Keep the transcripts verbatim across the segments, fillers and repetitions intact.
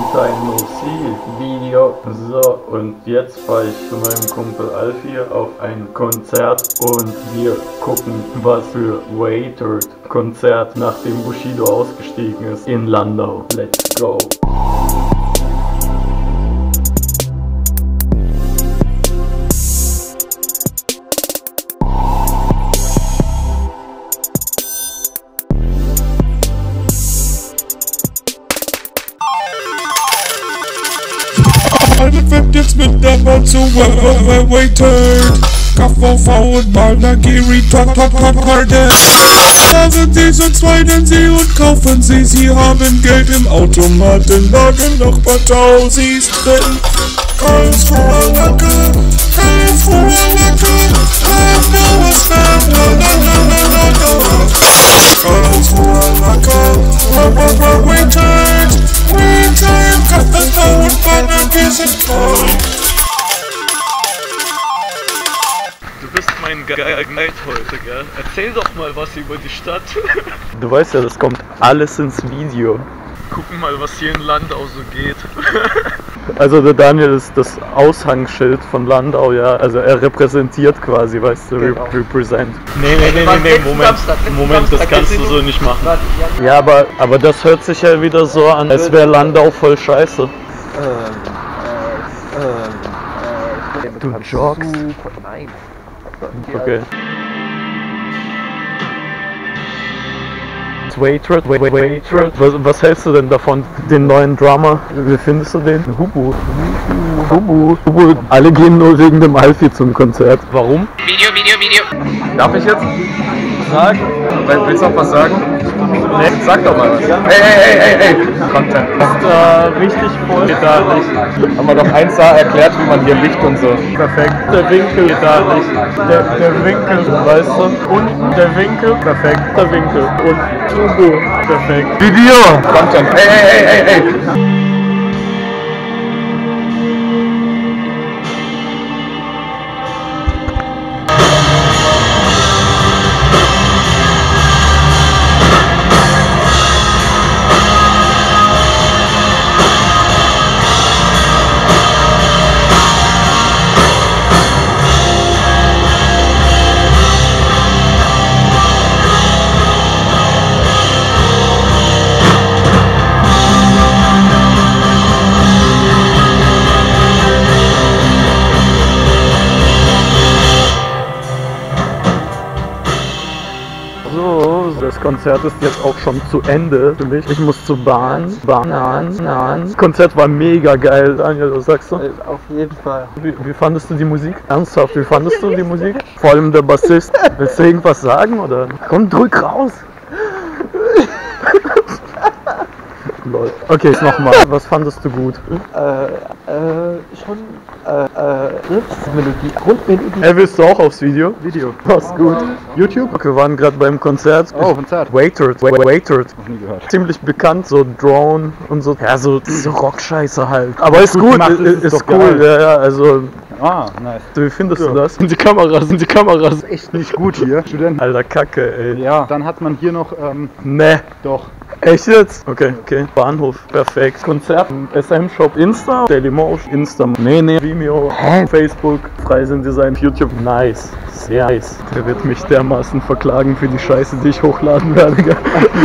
Long Time No See Video. So, und jetzt fahre ich zu meinem Kumpel Alfie auf ein Konzert und wir gucken, was für Waitert Konzert, nachdem Bushido ausgestiegen ist in Landau. Let's go! Fängt jetzt mit der Wahl zu Waitert. K V V und Malnagiri, Top, Top, Top, Carden. Sagen sie so zwei, denn sie und kaufen sie. Sie haben Geld im Automaten, lagen noch paar Tausis drin. Karlsruher Lacke, Karlsruher Lacke, Karlsruher Lacke, Waitert, Waitert, K V V und Malnagiri sind toll. Du bist mein Ge Guide heute, gell? Erzähl doch mal was über die Stadt. Du weißt ja, das kommt alles ins Video. Gucken mal, was hier in Landau so geht. Also der Daniel ist das Aushangschild von Landau, ja. Also er repräsentiert quasi, weißt du, Genau. represent. Nee, nee, nee, nee, nee, Moment, Moment, das kannst du so nicht machen. Ja, aber, aber das hört sich ja wieder so an, als wäre Landau voll scheiße. Ähm, äh, äh, äh, Du joggst? Nein. Okay. Waitert, Waitert. Was, was hältst du denn davon, den neuen Drummer? Wie findest du den? Hubu. Hubu. Hubu. Alle gehen nur wegen dem Alfie zum Konzert. Warum? Video, Video, Video. Darf ich jetzt sagen? Willst du noch was sagen? Nee, sag doch mal was. Hey, hey, hey, hey, hey! Content. Ist äh, richtig voll. Geht da nicht. Haben wir doch eins da erklärt, wie man hier Licht und so. Perfekt. Der Winkel geht da nicht. Der, der Winkel, weißt du? Unten der Winkel. Perfekt. Der Winkel. Und Hubu. Perfekt. Video! Content. Hey, hey, hey, hey, hey! So, das Konzert ist jetzt auch schon zu Ende für mich. Ich muss zur Bahn. Bahn, Bahn, Bahn. Das Konzert war mega geil, Daniel, was sagst du? Auf jeden Fall. Wie, wie fandest du die Musik? Ernsthaft, wie fandest du die Musik? Vor allem der Bassist. Willst du irgendwas sagen, oder? Komm, drück raus! Lol. Okay, jetzt nochmal. Was fandest du gut? Äh, äh, schon, äh, äh, Riffsmelodie, Grundmelodie. Hey, willst du auch aufs Video? Video. Was gut. YouTube? Okay, wir waren gerade beim Konzert. Oh, Konzert. Waitert, Wa- Waitert. Noch nie gehört. Ziemlich bekannt, so Drone und so. Ja, so, so Rockscheiße halt. Aber ist gut gut, gemacht, ist, ist ist doch cool. geil. Ja, ja, also, Ah, nice. wie findest Ja. du das? Sind die Kameras, sind die Kameras. Echt nicht gut hier. Studenten. Alter, Kacke, ey. Ja, dann hat man hier noch, ähm, Ne. doch. Echt jetzt? Okay, okay. Bahnhof, perfekt. Konzert, S M-Shop, Insta, Dailymotion, Insta, nee, nee, Vimeo, Facebook, Freisin-Design, YouTube. Nice, sehr nice. Der wird mich dermaßen verklagen für die Scheiße, die ich hochladen werde. Gell?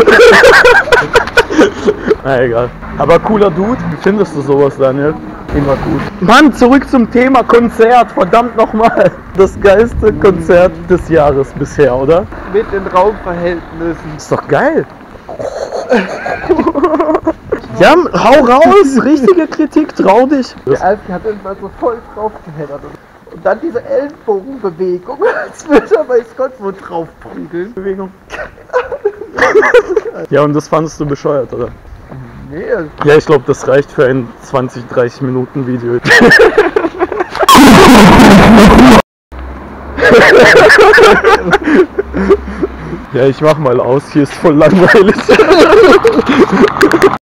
Na egal. Aber cooler Dude. Wie findest du sowas, Daniel? Immer gut. Mann, zurück zum Thema Konzert. Verdammt nochmal. Das geilste Konzert des Jahres bisher, oder? Mit den Raumverhältnissen. Ist doch geil. Ja, hau raus! Richtige Kritik, trau dich! Der Alfie hat irgendwann so voll draufgeheddert und, und dann diese Ellenbogenbewegung, als würde er weiß Gott wo drauf prügeln. Bewegung. Ja, und das fandest du bescheuert, oder? Nee, Ja, ich glaube, das reicht für ein zwanzig, dreißig Minuten Video. Ja, ich mach mal aus, hier ist voll langweilig.